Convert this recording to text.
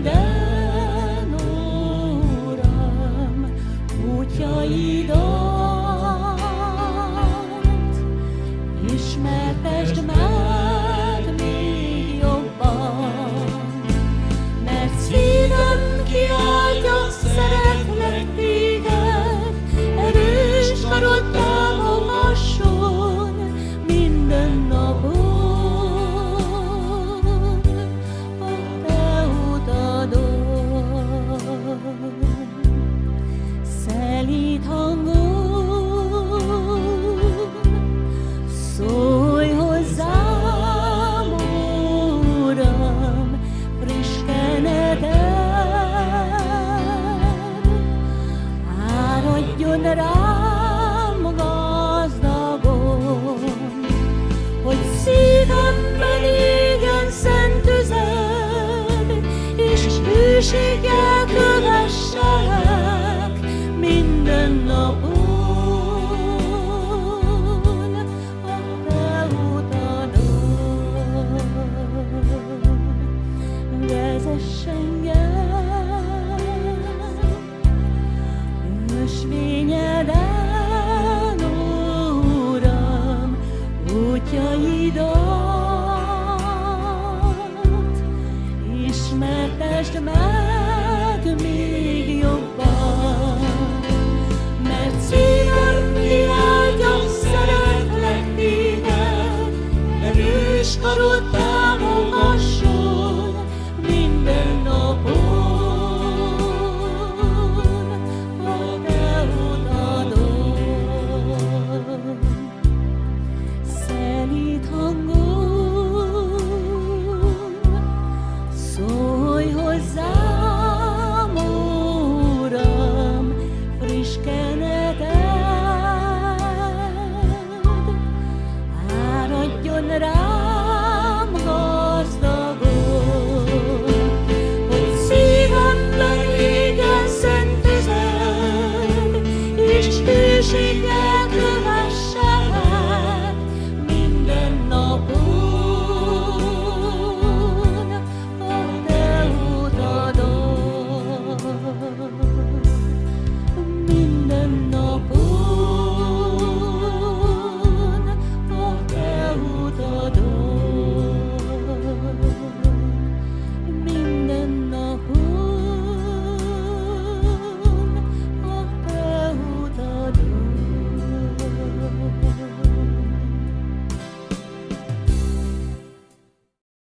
könnyeden, Uram, útjaidat, ismertesd meg még jobban, mert szívem kiáltja, szeretlek téged, erős karod támogasson minden napon a te utadon. Szelíd hangon, szólj hozzám, Uram, friss keneden, áradjon rám gazdagon, hogy szívemben égjen szent tüzed, és hűséggel kövesselek minden napon a te utadon. Vezess engem ösvényeden, Uram, útjaidat, ismertesd meg még jobban, mert szívem kiáltja, szeretlek téged, erős karod támogasson minden napon a te utadon. Szelíd hangon, szólj hozzám,